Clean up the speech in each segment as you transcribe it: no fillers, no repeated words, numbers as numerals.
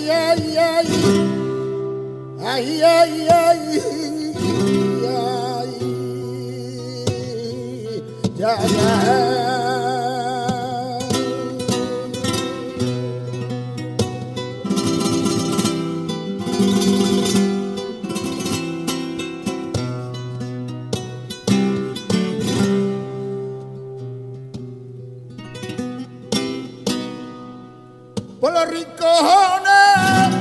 ay, ay, ay, ya, ya. Por los rincones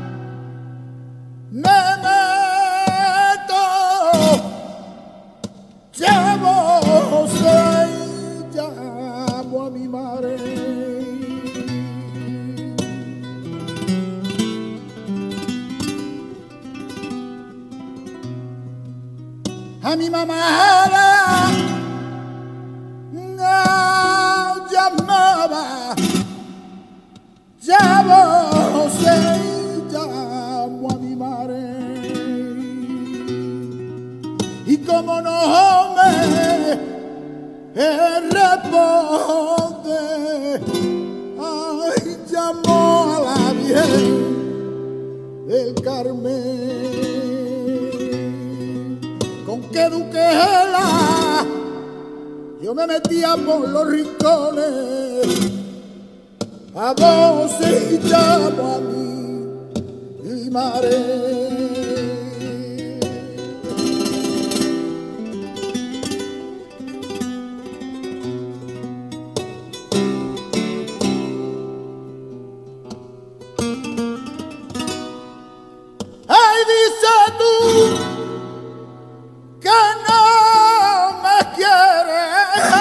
me meto, llamo a mi madre. A mi mamá la llamaba. Llamo a mi madre y como no me responde, ay, llamo a la Virgen del Carmen, con que duquela yo me metía por los rincones. A vos y llamo a mi madre. Ay, dices tú que no me quieres.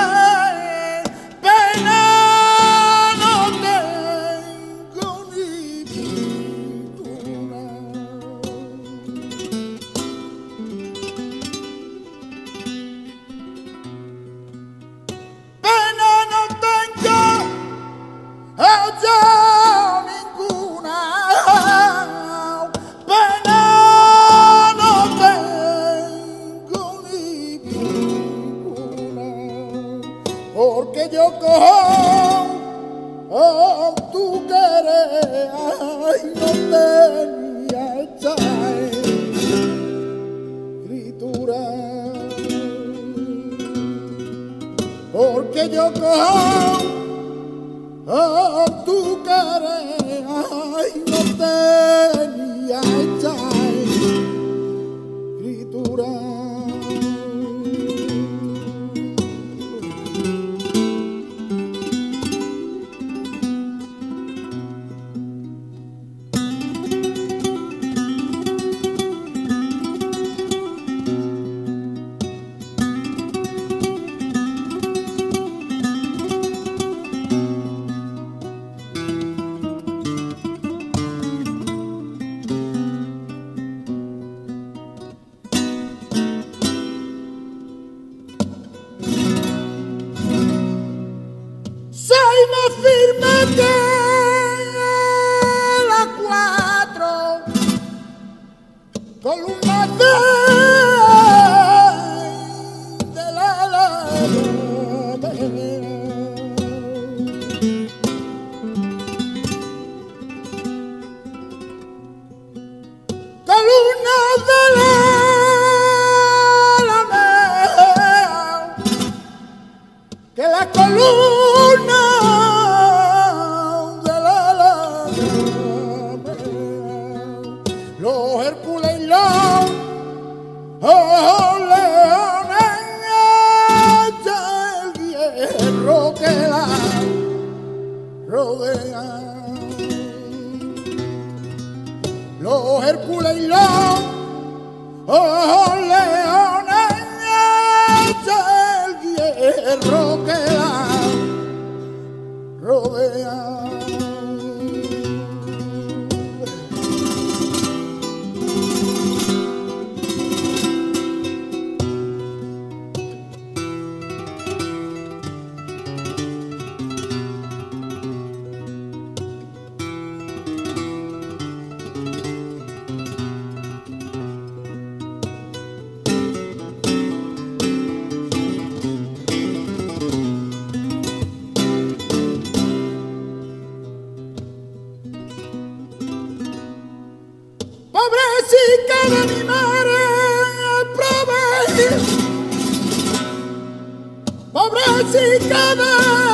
Porque yo con tu querer, ay, no tenía hecha escritura. Porque yo con tu querer, ay, no tenía hecha escritura. pobrecita de mi madre, pobrecita de